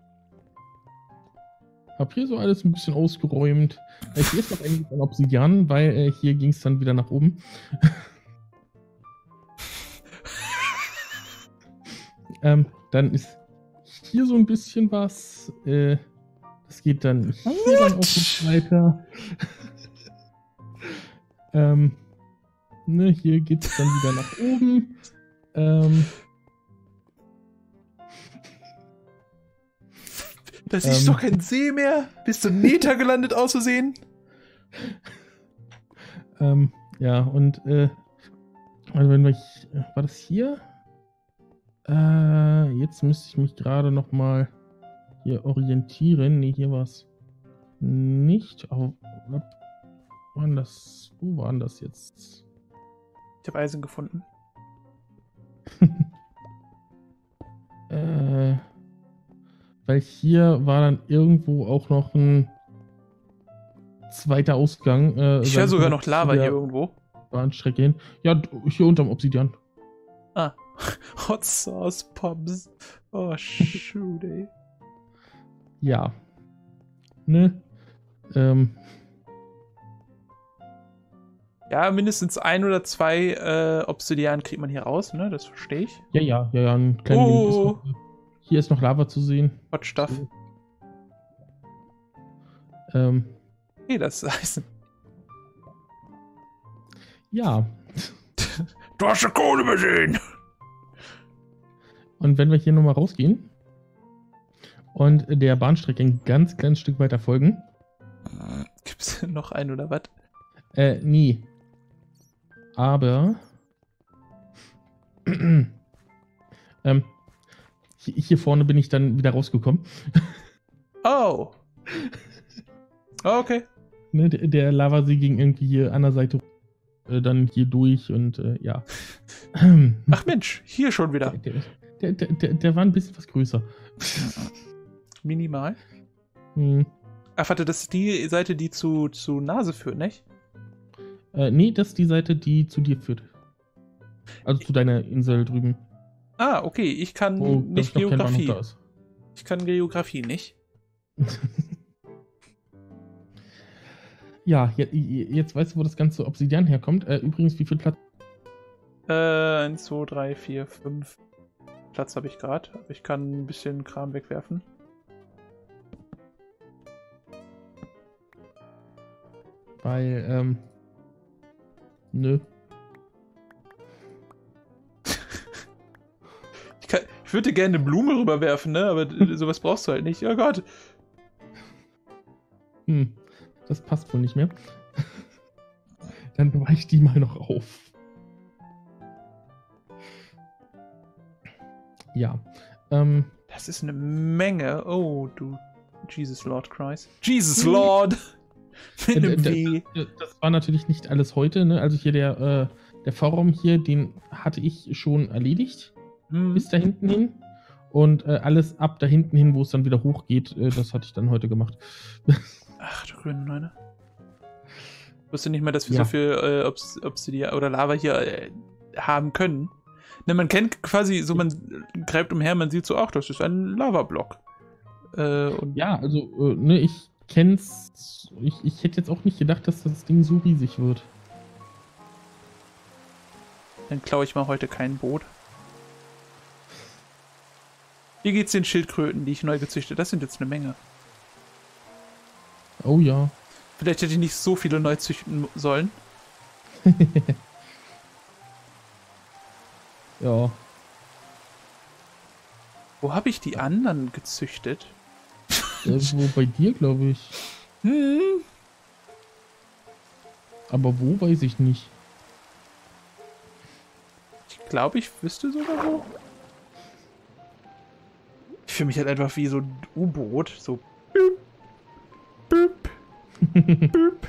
Hab hier so alles ein bisschen ausgeräumt. Äh, hier ist noch einiges an Obsidian, weil äh, hier ging es dann wieder nach oben. ähm, dann ist hier so ein bisschen was. Äh, das geht dann hier What? dann auch noch weiter. ähm, ne, hier geht es dann wieder nach oben. Ähm, das ist ähm, doch kein See mehr. Bist du Nether gelandet aus Versehen? ähm, ja, und äh, also wenn wir, war das hier? Äh, jetzt müsste ich mich gerade noch mal hier orientieren. Ne, hier war es nicht. Oh, war das, wo waren das jetzt? Ich habe Eisen gefunden. äh, weil hier war dann irgendwo auch noch ein zweiter Ausgang. Äh, ich höre sogar noch Lava hier irgendwo. Bahnstrecke hin. Ja, hier unterm Obsidian. Ah. Hot Sauce Pops. Oh, shoot, ey. Ja. Ne? Ähm. Ja, mindestens ein oder zwei äh, Obsidian kriegt man hier raus, ne? Das verstehe ich. Ja, ja, ja, ja. Ein kleiner oh. ist noch, hier ist noch Lava zu sehen. Hot Stuff. So. Ähm. Hey, das ist Eisen. Ja. Du hast ja Kohle übersehen. Und wenn wir hier nochmal rausgehen und der Bahnstrecke ein ganz kleines Stück weiter folgen. Gibt's noch einen oder was? Äh, nie. Aber ähm, hier, hier vorne bin ich dann wieder rausgekommen. Oh. Oh, okay. Ne, der, der Lavasee ging irgendwie hier an der Seite äh, dann hier durch und äh, ja. Ach Mensch, hier schon wieder. Der, der, der, der, der war ein bisschen was größer. Minimal. Hm. Ach, warte, das ist die Seite, die zu, zu Nase führt, nicht? Äh, nee, das ist die Seite, die zu dir führt. Also zu deiner Insel drüben. Ah, okay, ich kann Wo, nicht Geografie. Ich kann Geografie nicht. Ja, jetzt, jetzt weißt du, wo das ganze Obsidian herkommt. Äh, übrigens, wie viel Platz? Äh, eins, zwei, drei, vier, fünf Platz habe ich gerade. Ich kann ein bisschen Kram wegwerfen. Weil, ähm, nö. ich, kann, ich würde gerne eine Blume rüberwerfen, ne? Aber sowas brauchst du halt nicht. Oh Gott. Hm, das passt wohl nicht mehr. Dann weiche die mal noch auf. Ja. Ähm, das ist eine Menge. Oh, du Jesus Lord Christ. Jesus Lord! Mit einem W. Das war natürlich nicht alles heute, ne? Also hier der, äh, der V-Raum hier, den hatte ich schon erledigt. Hm. Bis da hinten hin. Und äh, alles ab da hinten hin, wo es dann wieder hochgeht, äh, das hatte ich dann heute gemacht. Ach du grüne Neune. Ich wusste nicht mal, dass wir ja. so viel äh, Obs Obsidian oder Lava hier äh, haben können. Ne, man kennt quasi, so man greift umher, man sieht so, ach, das ist ein Lavablock. Äh, und ja, also, äh, ne, ich kenn's. Ich, ich hätte jetzt auch nicht gedacht, dass das Ding so riesig wird. Dann klaue ich mal heute kein Boot. Wie geht's den Schildkröten, die ich neu gezüchtet? Das sind jetzt eine Menge. Oh ja. Vielleicht hätte ich nicht so viele neu züchten sollen. Ja. Wo habe ich die anderen gezüchtet? Irgendwo bei dir, glaube ich. Hm. Aber wo, weiß ich nicht. Ich glaube, ich wüsste sogar wo. Ich fühle mich halt einfach wie so ein U-Boot. So. Büp. Büp. Büp.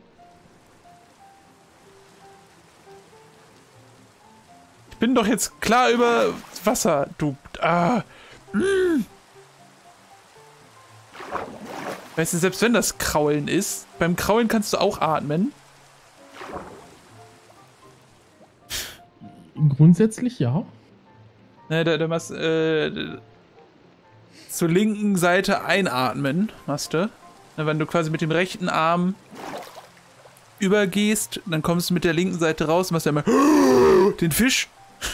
Ich bin doch jetzt klar über Wasser, du. Ah. Mm. Weißt du, selbst wenn das Kraulen ist, beim Kraulen kannst du auch atmen. Grundsätzlich ja. Ne, da, da machst äh, zur linken Seite einatmen, machst du. Ne, wenn du quasi mit dem rechten Arm übergehst, dann kommst du mit der linken Seite raus und machst dann mal den Fisch.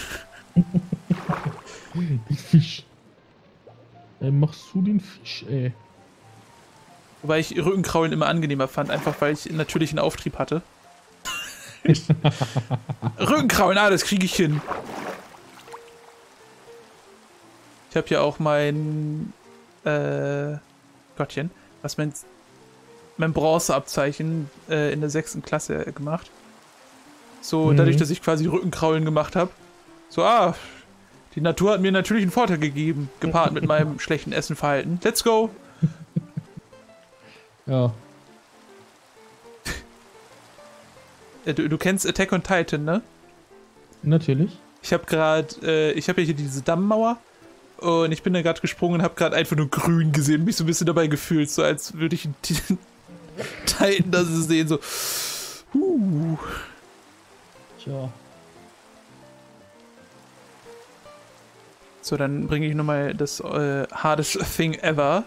Den Fisch. Äh, machst du den Fisch, ey? Wobei ich Rückenkraulen immer angenehmer fand, einfach weil ich natürlichen Auftrieb hatte. Rückenkraulen, ah, das kriege ich hin. Ich habe ja auch mein äh, Gottchen, was mein, mein Bronzeabzeichen äh, in der sechsten Klasse gemacht. So, mhm. Dadurch, dass ich quasi Rückenkraulen gemacht habe. So, ah, die Natur hat mir natürlich einen Vorteil gegeben, gepaart mit meinem schlechten Essenverhalten. Let's go! Ja. Du, du kennst Attack on Titan, ne? Natürlich. Ich habe gerade, äh, ich habe ja hier diese Dammmauer und ich bin da gerade gesprungen und habe gerade einfach nur grün gesehen, mich so ein bisschen dabei gefühlt, so als würde ich einen Titan da sehen, so. Uh. Tja. So, dann bringe ich nochmal das äh, hardest thing ever.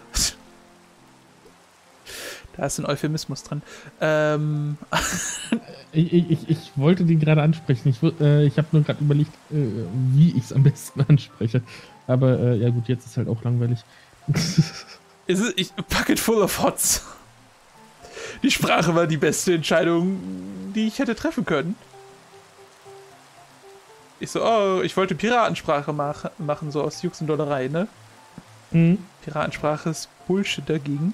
Da ist ein Euphemismus drin. Ähm. ich, ich, ich wollte den gerade ansprechen. Ich, äh, ich habe nur gerade überlegt, äh, wie ich es am besten anspreche. Aber äh, ja gut, jetzt ist halt auch langweilig. Ist es, ich, Bucket full of Hots. Die Sprache war die beste Entscheidung, die ich hätte treffen können. Ich so, oh, ich wollte Piratensprache mach, machen, so aus Jux und Dollerei, ne? Mhm. Piratensprache ist Bullshit dagegen.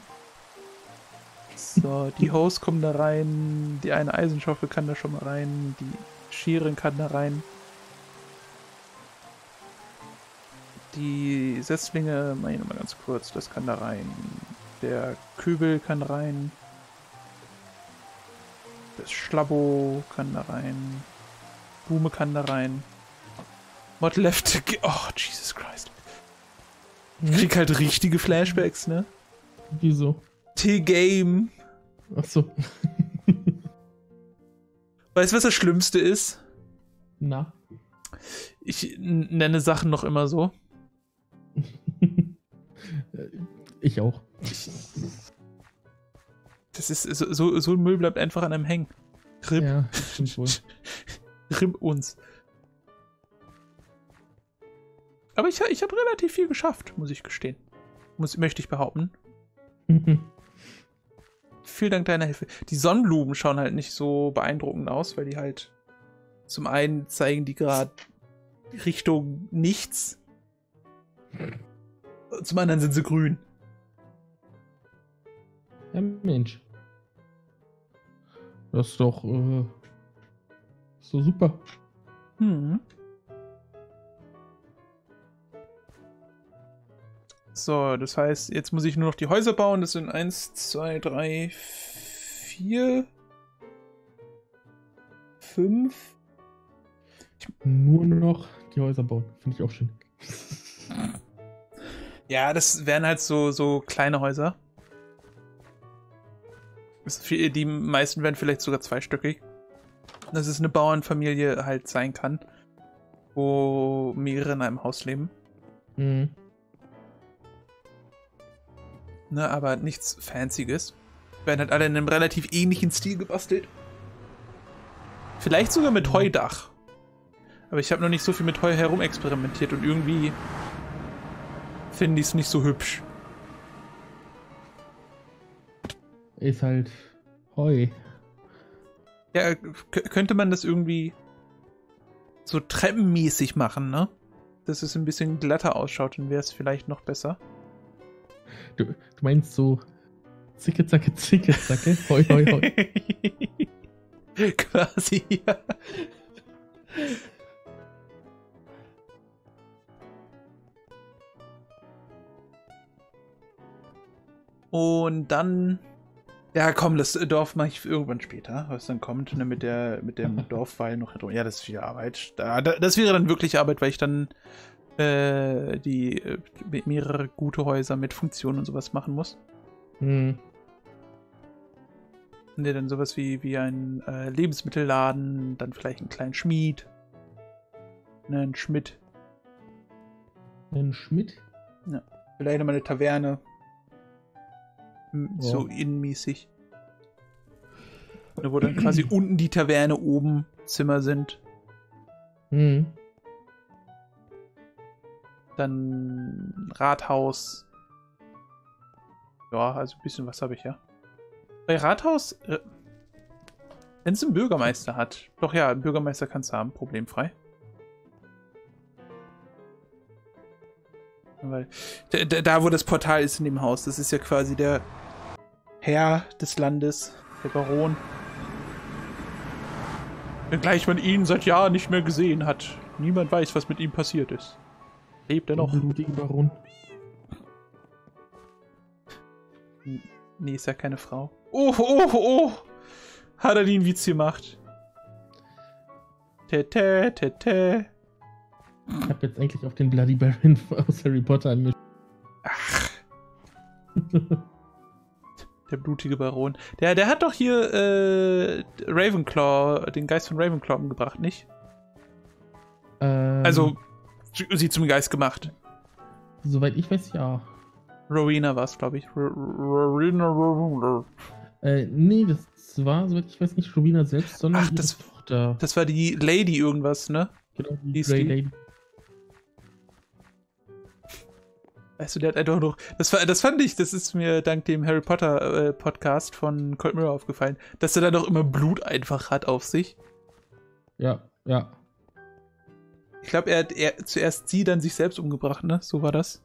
So, die Hose kommen da rein, die eine Eisenschaufel kann da schon mal rein, die Schere kann da rein. Die Setzlinge, mach ich nochmal ganz kurz, das kann da rein. Der Kübel kann rein. Das Schlabbo kann da rein. Blume kann da rein. What left to give? Oh, Jesus Christ. Ich krieg halt richtige Flashbacks, ne? Wieso? T-Game. Achso. Weißt du, was das Schlimmste ist? Na? Ich nenne Sachen noch immer so. Ich auch. Das ist so, so, so ein Müll bleibt einfach an einem hängen. Rip. Ja, das stimmt wohl. Rip uns. Aber ich, ich habe relativ viel geschafft, muss ich gestehen. Muss, möchte ich behaupten. Vielen Dank deiner Hilfe. Die Sonnenblumen schauen halt nicht so beeindruckend aus, weil die halt zum einen zeigen die gerade Richtung nichts. Zum anderen sind sie grün. Ja, Mensch. Das ist doch äh, so super. Hm. So, das heißt, jetzt muss ich nur noch die Häuser bauen. Das sind eins, zwei, drei, vier, fünf. Nur noch die Häuser bauen. Finde ich auch schön. Ja, das wären halt so, so kleine Häuser. Die meisten werden vielleicht sogar zweistöckig. Dass es eine Bauernfamilie halt sein kann, wo mehrere in einem Haus leben. Mhm. Ne, aber nichts Fancyes. Werden halt alle in einem relativ ähnlichen Stil gebastelt. Vielleicht sogar mit Heudach. Aber ich habe noch nicht so viel mit Heu herumexperimentiert und irgendwie finde ich es nicht so hübsch. Ist halt Heu. Ja, könnte man das irgendwie so treppenmäßig machen, ne? dass es ein bisschen glatter ausschaut, dann wäre es vielleicht noch besser. Du, du meinst so zicke, zacke, zicke, zacke, hoi, hoi, hoi. Quasi, ja. Und dann... Ja, komm, das Dorf mache ich irgendwann später, was dann kommt, ne, mit der mit dem Dorfwall noch. Ja, das ist viel Arbeit. Da, da, das wäre dann wirklich Arbeit, weil ich dann äh, die äh, mehrere gute Häuser mit Funktionen und sowas machen muss. Hm. Und ja, dann sowas wie, wie ein äh, Lebensmittelladen, dann vielleicht einen kleinen Schmied. Ne, ein Schmidt. Ein Schmidt? Ja. Vielleicht nochmal eine Taverne. So Oh. innenmäßig. Wo dann quasi unten die Taverne, oben Zimmer sind. Hm. Dann Rathaus. Ja, also ein bisschen was habe ich ja. Bei Rathaus, äh, wenn es einen Bürgermeister hat. Doch ja, einen Bürgermeister kannst du haben, problemfrei. Weil da, da, wo das Portal ist in dem Haus, das ist ja quasi der Herr des Landes, der Baron. Wenngleich man ihn seit Jahren nicht mehr gesehen hat. Niemand weiß, was mit ihm passiert ist. Lebt er noch? Der blutige Baron. Nee, ist ja keine Frau. Oh, oh, oh! Hat er den Witz gemacht? Tete, tete. Ich hab jetzt eigentlich auf den Bloody Baron aus Harry Potter angeschaut. Ach. Der blutige Baron. Der, der hat doch hier äh, Ravenclaw, den Geist von Ravenclaw umgebracht, nicht? Ähm, Also, sie zum Geist gemacht. Soweit ich weiß, ja. Rowena war es, glaube ich. R Rowena, Rowena. Äh, nee, das war, soweit ich weiß, nicht Rowena selbst, sondern Ach, ihre das, Tochter. das war die Lady irgendwas, ne? Genau, die Hieß Grey die? Lady. Weißt du, der hat einfach noch. Das, war, das fand ich, das ist mir dank dem Harry Potter äh, Podcast von Cold Mirror aufgefallen, dass er da doch immer Blut einfach hat auf sich. Ja, ja. Ich glaube, er hat er, zuerst sie, dann sich selbst umgebracht, ne? So war das.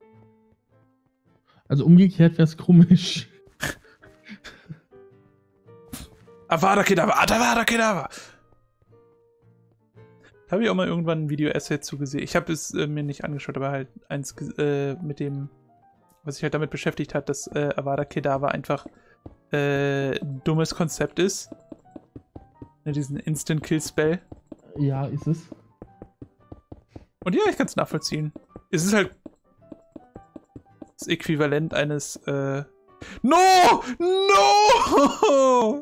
Also umgekehrt wäre es komisch. Avada Kedavra, Avada Kedavra! Da habe ich auch mal irgendwann ein Video-Essay zu gesehen. Ich habe es äh, mir nicht angeschaut, aber halt eins äh, mit dem, was sich halt damit beschäftigt hat, dass äh, Avada Kedavra einfach äh, ein dummes Konzept ist. Ne, diesen Instant-Kill-Spell. Ja, ist es. Und ja, ich kann es nachvollziehen. Es ist halt das Äquivalent eines äh No! No!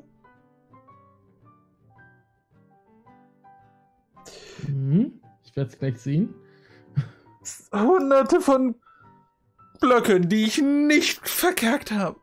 Mhm. Ich werde es gleich sehen. Hunderte von Blöcken, die ich nicht verkackt habe.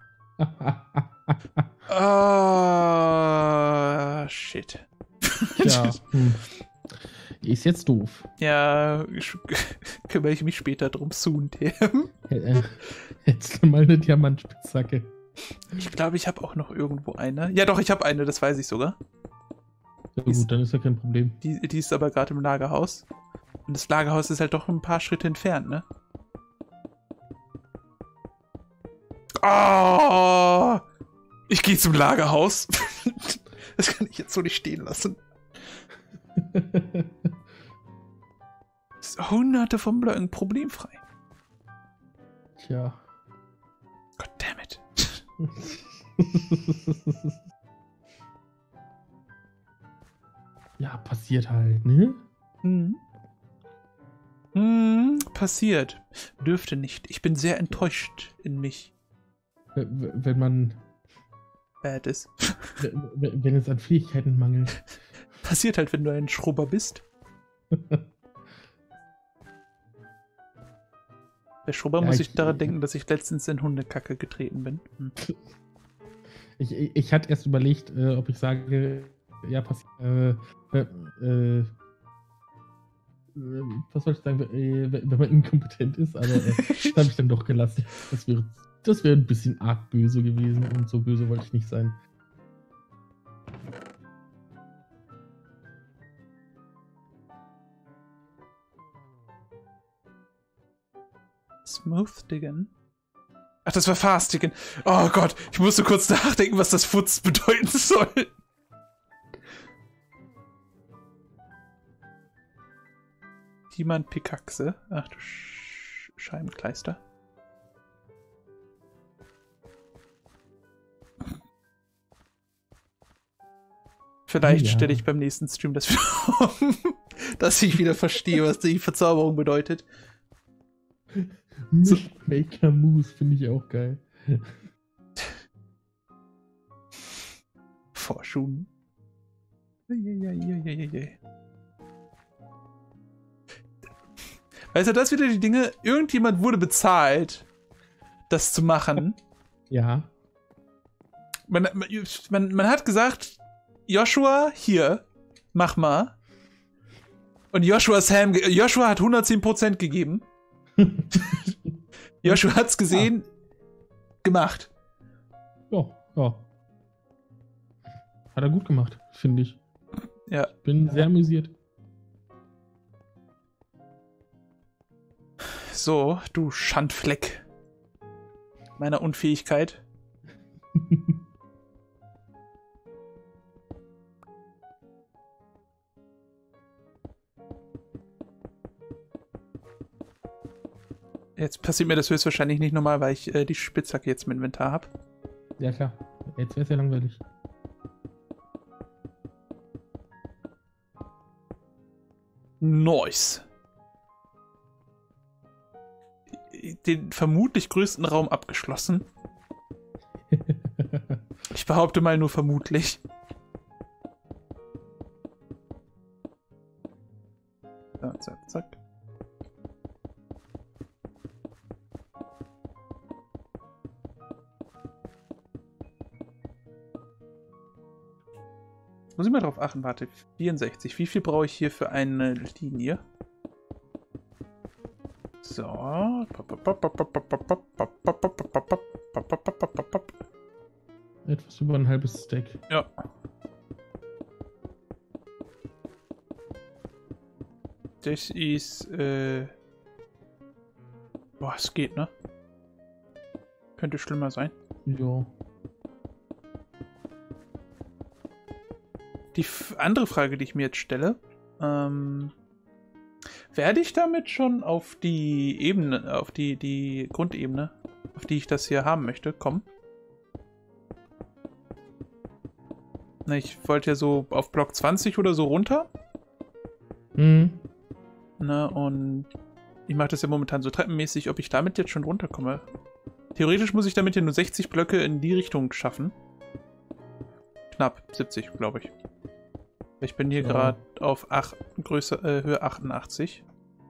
Ah, shit. Ja. Hm. Ist jetzt doof. Ja, kümmere ich mich später drum. Soon, T M. Jetzt mal eine Diamantspitzhacke. Ich glaube, ich habe auch noch irgendwo eine. Ja, doch, ich habe eine, das weiß ich sogar. Ja, gut, dann ist ja kein Problem. Die, die ist aber gerade im Lagerhaus. Und das Lagerhaus ist halt doch ein paar Schritte entfernt, ne? Oh! Ich gehe zum Lagerhaus. Das kann ich jetzt so nicht stehen lassen. Hunderte von Blöcken, problemfrei. Tja. Goddammit. Ja, passiert halt, ne? Hm. Hm, passiert. Dürfte nicht. Ich bin sehr enttäuscht in mich. Wenn man... Bad ist. Wenn es an Fähigkeiten mangelt. Passiert halt, wenn du ein Schrubber bist. Der Schrubber ja, muss ich, ich daran denken, dass ich letztens in Hundekacke getreten bin. Hm. Ich, ich, ich hatte erst überlegt, äh, ob ich sage, ja, passiert, äh, äh, äh, was soll ich sagen, äh, wenn man inkompetent ist, aber äh, das habe ich dann doch gelassen. Das wäre das wäre ein bisschen arg böse gewesen und so böse wollte ich nicht sein. Smooth Diggen. Ach, das war Fast Diggen. Oh Gott, ich musste kurz nachdenken, was das Futz bedeuten soll. Jemand Pickaxe. Ach du Sch Scheibenkleister. Vielleicht ja. stelle ich beim nächsten Stream das wieder um, dass ich wieder verstehe, was die Verzauberung bedeutet. So. Maker Moose finde ich auch geil. Vorschuhen. Weißt du, das wieder die Dinge, irgendjemand wurde bezahlt, das zu machen. Ja. Man, man, man hat gesagt, Joshua, hier, mach mal. Und Joshua Sam, Joshua hat hundertzehn Prozent gegeben. Joshua hat's gesehen, ja. gemacht. Ja, ja. Hat er gut gemacht, finde ich. Ja. Bin ja. sehr amüsiert. So, du Schandfleck meiner Unfähigkeit. Jetzt passiert mir das höchstwahrscheinlich nicht normal, weil ich äh, die Spitzhacke jetzt im Inventar habe. Ja klar, jetzt wäre es ja langweilig. Nice. Den vermutlich größten Raum abgeschlossen. Ich behaupte mal nur vermutlich. Zack, zack, zack. Muss ich mal drauf achten, warte, vierundsechzig. Wie viel brauche ich hier für eine Linie? So. Etwas über ein halbes Stack. Ja. Das ist, äh... Boah, es geht, ne? Könnte schlimmer sein. Ja. Die andere Frage, die ich mir jetzt stelle, ähm, werde ich damit schon auf die Ebene, auf die, die Grundebene, auf die ich das hier haben möchte, kommen? Na, ich wollte ja so auf Block zwanzig oder so runter. Mhm. Na, und ich mache das ja momentan so treppenmäßig, ob ich damit jetzt schon runterkomme. Theoretisch muss ich damit ja nur sechzig Blöcke in die Richtung schaffen. Knapp siebzig, glaube ich. Ich bin hier ja. gerade auf acht, Größe, äh, Höhe achtundachtzig.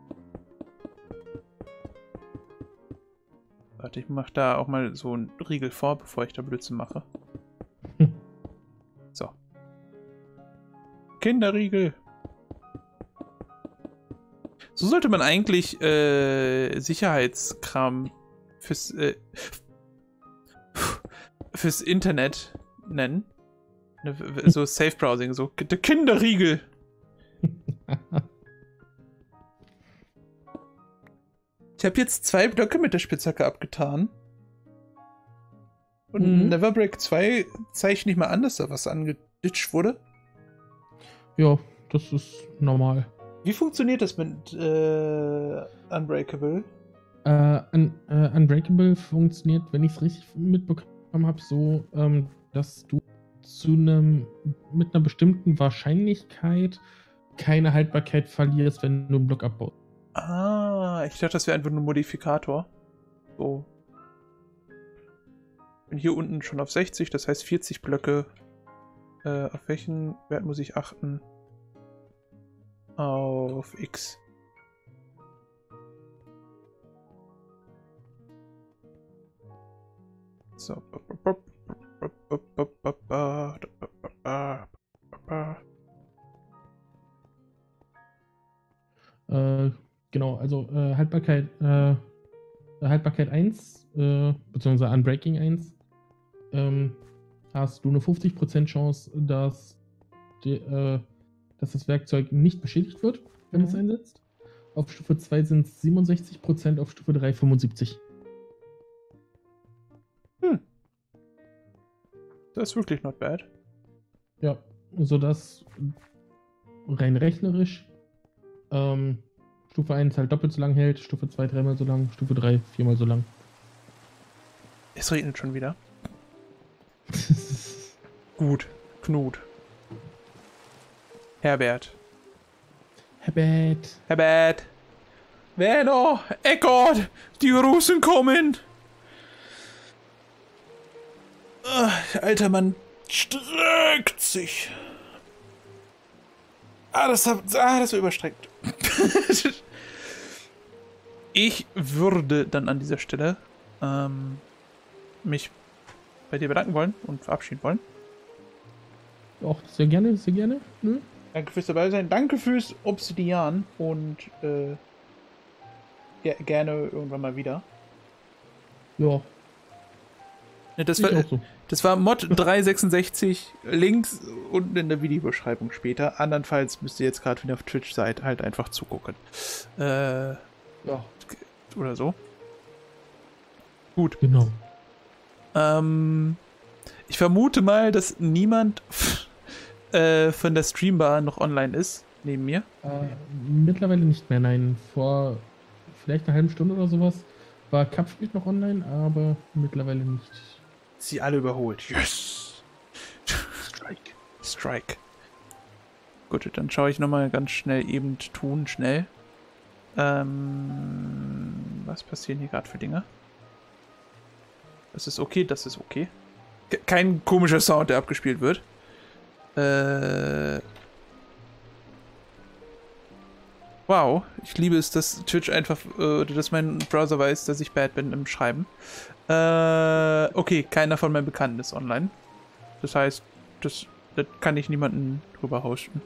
Warte, ich mache da auch mal so einen Riegel vor, bevor ich da Blödsinn mache. Hm. So. Kinderriegel. So sollte man eigentlich äh, Sicherheitskram fürs, äh, fürs Internet nennen. So Safe Browsing, so der Kinderriegel. Ich habe jetzt zwei Blöcke mit der Spitzhacke abgetan. Und mhm. Neverbreak zwei zeichne ich mal an, dass da was angeditscht wurde. Ja, das ist normal. Wie funktioniert das mit äh, Unbreakable? Äh, un, äh, Unbreakable funktioniert, wenn ich es richtig mitbekommen habe, so, ähm, dass du zu einem mit einer bestimmten Wahrscheinlichkeit keine Haltbarkeit verlierst, wenn du einen Block abbaust. Ah, ich dachte, das wäre einfach nur ein Modifikator. So. Bin hier unten schon auf sechzig, das heißt vierzig Blöcke. Äh, auf welchen Wert muss ich achten? Auf X. So. Äh, genau, also äh, Haltbarkeit, äh, Haltbarkeit eins, äh, beziehungsweise Unbreaking eins, ähm, hast du eine fünfzig Prozent Chance, dass, die, äh, dass das Werkzeug nicht beschädigt wird, wenn mhm. es einsetzt. Auf Stufe zwei sind es siebenundsechzig Prozent, auf Stufe drei fünfundsiebzig. Hm. Das ist wirklich not bad. Ja, sodass rein rechnerisch ähm, Stufe eins halt doppelt so lang hält, Stufe zwei dreimal so lang, Stufe drei viermal so lang. Es regnet schon wieder. Gut, Knut. Herbert. Herbert. Herbert. Werner, Eckart, die Russen kommen. Der alte Mann streckt sich. Ah, das, hat, ah, das war überstreckt. Ich würde dann an dieser Stelle ähm, mich bei dir bedanken wollen und verabschieden wollen. Auch sehr gerne, sehr gerne. Nö. Danke fürs dabei sein. Danke fürs Obsidian und äh, ge gerne irgendwann mal wieder. Ja. Ja, das, war, so. das war Mod dreihundertsechsundsechzig, Links unten in der Videobeschreibung später. Andernfalls müsst ihr jetzt gerade, wenn ihr auf Twitch seid, halt einfach zugucken. Äh, ja. Oder so. Gut. Genau. Ähm, ich vermute mal, dass niemand äh, von der Streambar noch online ist, neben mir. Äh, mittlerweile nicht mehr, nein. Vor vielleicht einer halben Stunde oder sowas war Cupspiel noch online, aber mittlerweile nicht. Sie alle überholt. Yes! Strike. Strike. Gut, dann schaue ich nochmal ganz schnell eben tun, schnell. Ähm, was passieren hier gerade für Dinge? Das ist okay, das ist okay. Kein komischer Sound, der abgespielt wird. Äh. Wow, ich liebe es, dass Twitch einfach, äh, dass mein Browser weiß, dass ich bad bin im Schreiben. Äh, okay, keiner von meinen Bekannten ist online. Das heißt, das, das kann ich niemanden drüber hosten.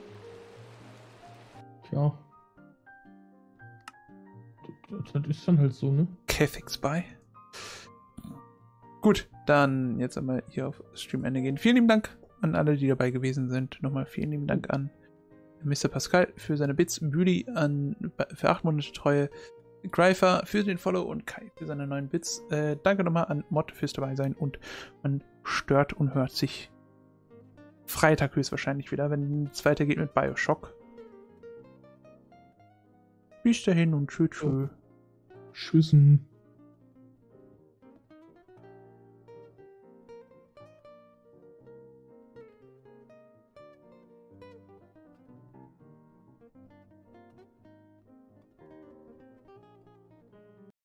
Tja. Das, das ist dann halt so, ne? Kefix bei. Gut, dann jetzt einmal hier auf Streamende gehen. Vielen lieben Dank an alle, die dabei gewesen sind. Nochmal vielen lieben Dank an Mister Pascal für seine Bits, Büli an, für acht Monate Treue, Greifer für den Follow und Kai für seine neuen Bits. Äh, danke nochmal an Mod fürs dabei sein und man stört und hört sich Freitag höchstwahrscheinlich wieder, wenn es weitergeht mit Bioshock. Bis dahin und tschüss. Tschüssen.